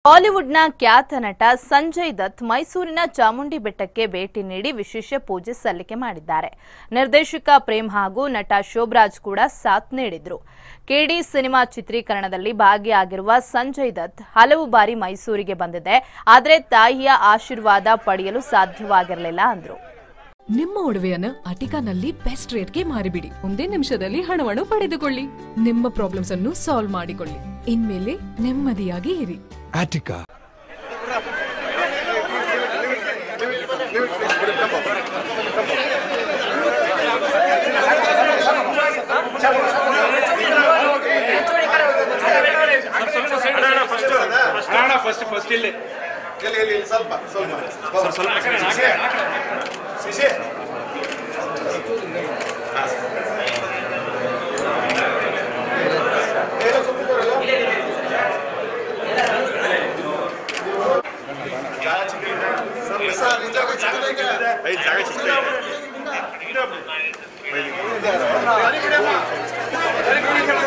ಬಾಲಿವುಡ್ನ ಖ್ಯಾತ ನಟ ಸಂಜಯ್ ದತ್ ಮೈಸೂರಿನ ಚಾಮುಂಡಿ ಬೆಟ್ಟಕ್ಕೆ ಭೇಟಿ ನೀಡಿ ವಿಶೇಷ ಪೂಜೆ ಸಲ್ಲಿಕೆ ಮಾಡಿದ್ದಾರೆ. ನಿರ್ದೇಶಕ ಪ್ರೇಮ್ ಹಾಗೂ ನಟ ಶೋಭರಾಜ್ ಕೂಡ ಸಾಥ್ ನೀಡಿದ್ರು. ಕೆಡಿ ಸಿನಿಮಾ ಚಿತ್ರೀಕರಣದಲ್ಲಿ ಭಾಗಿಯಾಗಿರುವ ಸಂಜಯ್ ದತ್ ಹಲವು ಬಾರಿ ಮೈಸೂರಿಗೆ ಬಂದಿದೆ. ಆದರೆ ತಾಯಿಯ ಆಶೀರ್ವಾದ ಪಡೆಯಲು ಸಾಧ್ಯವಾಗಿರಲಿಲ್ಲ ಅಂದ್ರು. ನಿಮ್ಮ ಒಡವೆಯನ್ನು ಅಟಿಕಾನಲ್ಲಿ ಬೆಸ್ಟ್ ರೇಟ್ಗೆ ಮಾರಿಬಿಡಿ. ಒಂದೇ ನಿಮಿಷದಲ್ಲಿ ಹಣವನ್ನು ಪಡೆದುಕೊಳ್ಳಿ. ನಿಮ್ಮ ಪ್ರಾಬ್ಲಮ್ಸ್ ಅನ್ನು ಸಾಲ್ವ್ ಮಾಡಿಕೊಳ್ಳಿ. ಇನ್ಮೇಲೆ ನೆಮ್ಮದಿಯಾಗಿ ಇರಿ. Attica. ಫಸ್ಟ್ ಇಲ್ಲಿ ಸ್ವಲ್ಪ ಜಾಗ